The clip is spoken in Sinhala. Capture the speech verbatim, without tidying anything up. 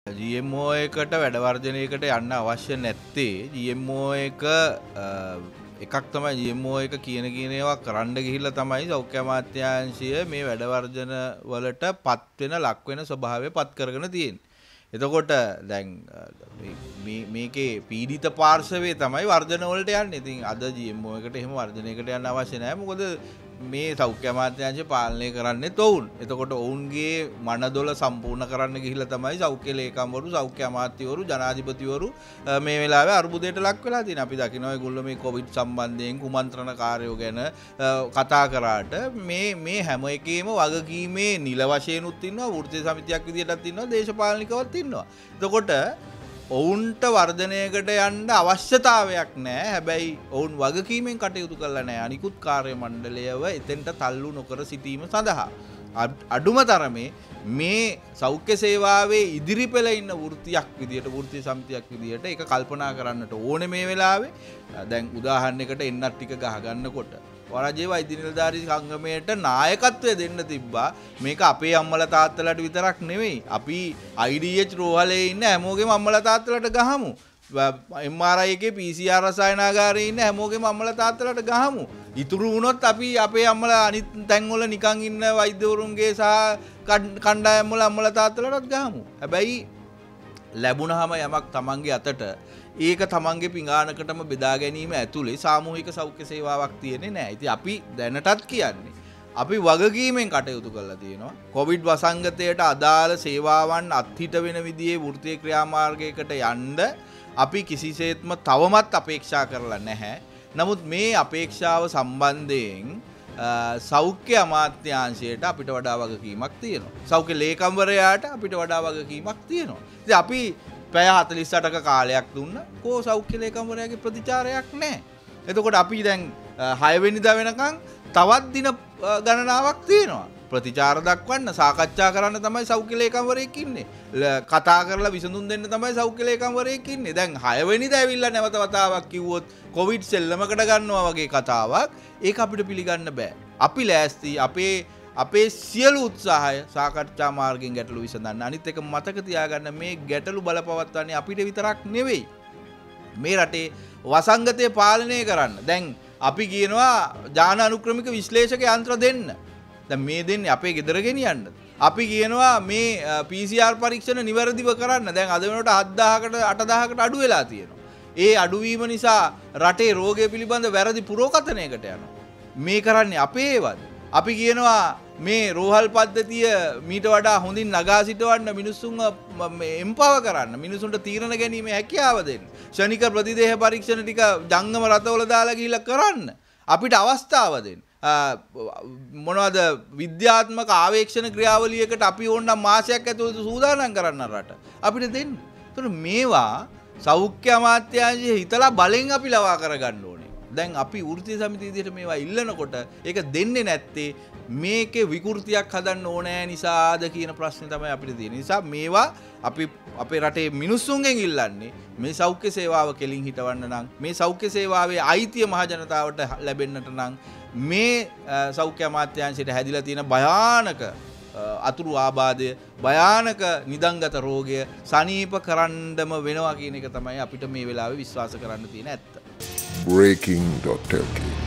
G M O එකට වැඩ වර්ජනයකට යන්න අවශ්‍ය නැත්තේ G M O එක එකක් තමයි G M O එක කියන කියන ඒවා කරන්න ගිහිල්ලා තමයි සෞඛ්‍ය අමාත්‍යාංශය මේ වැඩ වර්ජන වලට පත් වෙන ලක් වෙන ස්වභාවය පත් කරගෙන තියෙන්නේ. එතකොට දැන් මේ මේකේ පීඩිත පාර්ශවයේ තමයි වර්ජන වලට යන්නේ. ඉතින් අද G M O එකට එහෙම වර්ජනයකට යන්න අවශ්‍ය නැහැ. මොකද මේ සෞඛ්‍ය අමාත්‍යාංශය පාලනය කරන්නේ තොවුන්. එතකොට ඔවුන්ගේ මනදොල සම්පූර්ණ කරන්න ගිහිල්ලා තමයි සෞඛ්‍ය ලේකම්වරු, සෞඛ්‍ය අමාත්‍යවරු, ජනාධිපතිවරු මේ වෙලාවේ අර්බුදයට ලක් වෙලා තියෙනවා. අපි දකිනවා ඒගොල්ලෝ මේ කොවිඩ් සම්බන්ධයෙන් කුමන්ත්‍රණකාරයෝ ගැන කතා කරාට මේ මේ හැම එකේම වගකීමේ නිල වශයෙන්ුත් ඉන්නවා, වෘත්තීය සමිතියක් විදියටත් ඉන්නවා, දේශපාලනිකවත් ඉන්නවා. එතකොට ඔවුන්ට වර්ධනයකට යන්න අවශ්‍යතාවයක් නැහැ. හැබැයි ඔවුන් වගකීමෙන් කටයුතු කරලා නැහැ. අනිකුත් කාර්ය මණ්ඩලයව එතෙන්ට තල්ලු නොකර සිටීම සඳහා අඩුම තරමේ මේ සෞඛ්‍ය සේවාවේ ඉදිරිපෙළ ඉන්න වෘත්තියක් විදියට, වෘත්තීය සමිතියක් විදියට ඒක කල්පනා කරන්නට ඕනේ මේ වෙලාවේ. දැන් උදාහරණයකට එන්නත් ටික ගහ ගන්නකොට වරජේ වෛද්‍ය නිලධාරී සංගමයට නායකත්වය දෙන්න තිබ්බා. මේක අපේ අම්මලා තාත්තලාට විතරක් නෙවෙයි. අපි I D H රෝහලේ ඉන්න හැමෝගෙම අම්මලා තාත්තලාට ගහමු. M R I එකේ P C R රසායනාගාරයේ ඉන්න හැමෝගෙම අම්මලා තාත්තලාට ගහමු. ඉතුරු වුණොත් අපි අපේ අම්මලා අනිත් තැන්වල නිකන් ඉන්න වෛද්‍යවරුන්ගේ සහ කණ්ඩායම් වල අම්මලා තාත්තලාටත් ගහමු. හැබැයි ලැබුණාම යමක් තමන්ගේ අතට ඒක තමන්ගේ පිඟානකටම බෙදා ගැනීම ඇතුලේ සාමූහික සෞඛ්‍ය සේවාවක් තියෙන්නේ නැහැ. ඉතින් අපි දැනටත් කියන්නේ අපි වගකීමෙන් කටයුතු කරලා තියෙනවා. කොවිඩ් වසංගතයට අදාළ සේවාවන් අත්හිට වෙන විදිහේ වෘත්තීය ක්‍රියාමාර්ගයකට යන්න අපි කිසිසේත්ම තවමත් අපේක්ෂා කරලා නැහැ. නමුත් මේ අපේක්ෂාව සම්බන්ධයෙන් සෞඛ්‍ය අමාත්‍යාංශයට අපිට වඩා වගකීමක් තියෙනවා. සෞඛ්‍ය ලේකම්වරයාට අපිට වඩා වගකීමක් තියෙනවා. ඉතින් අපි පැය හතළිස් අටක කාලයක් දුන්න කෝ සෞඛ්‍ය ලේකම්වරයාගේ ප්‍රතිචාරයක් නැහැ. එතකොට අපි දැන් හය වෙනිදා වෙනකන් තවත් දින ගණනාවක් තියෙනවා. ප්‍රතිචාර දක්වන්න, සාකච්ඡා කරන්න තමයි සෞඛ්‍ය ලේකම්වරයෙක් ඉන්නේ. කතා කරලා විසඳුම් දෙන්න තමයි සෞඛ්‍ය ලේකම්වරයෙක් ඉන්නේ. දැන් හය වෙනිදා ඇවිල්ලා නැවත වතාවක් කිව්වොත් කොවිඩ් සෙල්ලමකට ගන්නවා වගේ කතාවක් ඒක අපිට පිළිගන්න බෑ. අපි ලෑස්ති අපේ අපේ සියලු උත්සාහය සාකච්ඡා මාර්ගයෙන් ගැටලු විසඳන්න. අනිත් එක මතක තියාගන්න මේ ගැටලු බලපවත්වන්නේ අපිට විතරක් නෙවෙයි. මේ රටේ වසංගතය පාලනය කරන්න. දැන් අපි කියනවා ජාන අනුක්‍රමික විශ්ලේෂක යන්ත්‍ර දෙන්න. දැන් මේ දෙන්නේ අපේ ගෙදර ගෙනියන්න. අපි කියනවා මේ P C R පරීක්ෂණ නිවැරදිව කරන්න. දැන් අද වෙනකොට හත් දහසකට අට දහසකට අඩු වෙලා තියෙනවා. ඒ අඩුවීම නිසා රටේ රෝගය පිළිබඳ වැරදි පුරෝකථනයකට යනවා. මේ කරන්නේ අපේ ඒවද? අපි කියනවා මේ රෝහල් පද්ධතිය මීට වඩා හොඳින් නගා සිටවන්න, මිනිස්සුන්ව එම්පවර් කරන්න, මිනිසුන්ට තීරණ ගැනීමේ හැකියාව දෙන්න. ක්ෂණික ප්‍රතිදේහ පරීක්ෂණ ටික ජංගම රටවල දාලා ගිහිල්ලා කරන්න. අපිට අවස්ථාව දෙන්න. මොනවද විද්‍යාත්මක ආවේක්ෂණ ක්‍රියාවලියකට අපි ඕනනම් මාසයක් ඇතුළත සූදානම් කරන්න රට. අපිට දෙන්න. ඒතර මේවා සෞඛ්‍ය අමාත්‍යාංශය හිතලා බලෙන් අපි ලවා කරගන්න ඕනේ. දැන් අපි වෘත්තීය සමිතිය විදිහට මේවා ඉල්ලනකොට ඒක දෙන්නේ නැත්තේ මේකේ විකෘතියක් හදන්න ඕනෑ නිසාද කියන ප්‍රශ්නේ තමයි අපිට තියෙන. නිසා මේවා අපි අපේ රටේ මිනිස්සුන්ගෙන් ඉල්ලන්නේ මේ සෞඛ්‍ය සේවාව කෙලින් හිටවන්න නම්, මේ සෞඛ්‍ය සේවාවේ අයිතිය මහ ජනතාවට ලැබෙන්නට නම් මේ සෞඛ්‍ය අමාත්‍යාංශයට හැදිලා තියෙන භයානක අතුරු ආබාධය, භයානක නිදන්ගත රෝගය සනීප කරන්නම වෙනවා කියන එක තමයි අපිට මේ වෙලාවේ විශ්වාස කරන්න තියෙන ඇත්ත. Breaking.lk